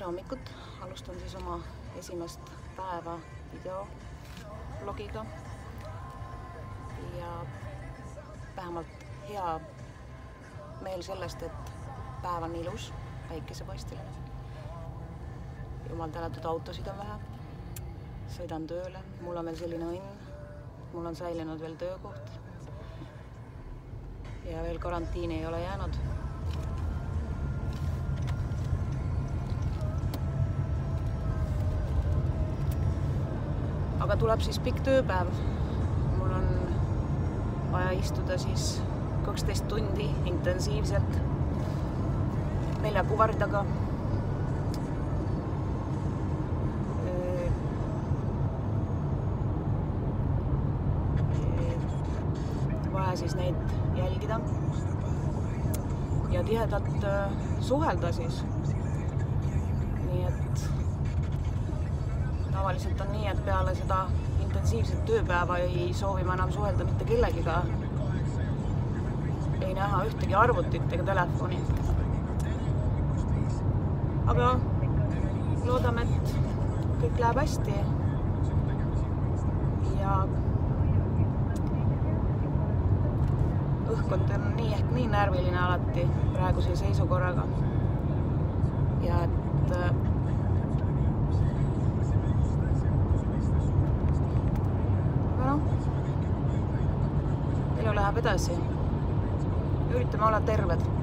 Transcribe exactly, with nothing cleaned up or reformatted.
tere hommikut, alustan siis oma esimest päeva videoblogiga ja vähemalt hea meel sellest, et päev on ilus, päikesepaisteline. Jumal tänatud, autosid on vähe, sõidan tööle, mul on veel selline õnn, mul on säilinud veel töökoht ja veel karantiini ei ole jäänud. Aga tuleb siis pikk tööpäev. Mul on vaja istuda siis kaksteist tundi intensiivselt nelja kuvari taga. Vaja siis neid jälgida ja tihedalt suhelda siis. Nii et tavaliselt on nii, et peale seda intensiivset tööpäeva ei soovi ma enam suhelda mitte kellegiga. Ei näha ühtegi arvutit ega telefoni. Aga loodame, et kõik läheb hästi. Ja õhkond on nii ehk nii närviline alati praeguse seisukorraga. Ja et elu läheb edasi. Üritame olla terved.